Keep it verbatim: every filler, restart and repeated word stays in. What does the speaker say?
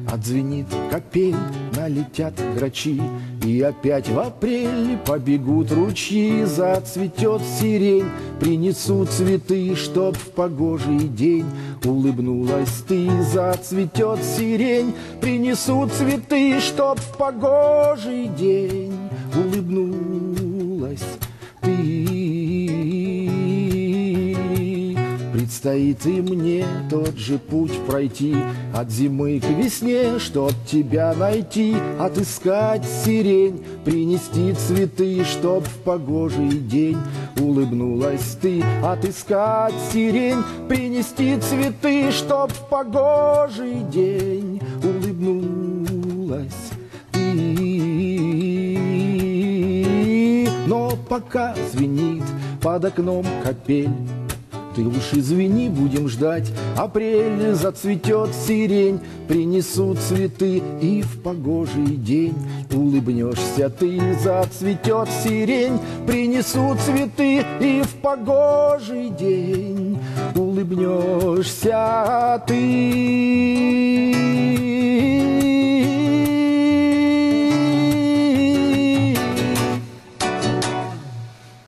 Отзвенит капель, налетят грачи, и опять в апреле побегут ручьи. Зацветет сирень, принесут цветы, чтоб в погожий день улыбнулась ты. Зацветет сирень, принесут цветы, чтоб в погожий день улыбнулась ты. Предстоит и мне тот же путь пройти, от зимы к весне, чтоб тебя найти. Отыскать сирень, принести цветы, чтоб в погожий день улыбнулась ты. Отыскать сирень, принести цветы, чтоб в погожий день улыбнулась ты. Но пока звенит под окном капель, ты уж извини, будем ждать. Апрель, зацветет сирень, принесут цветы, и в погожий день улыбнешься ты. Зацветет сирень, принесут цветы, и в погожий день улыбнешься ты.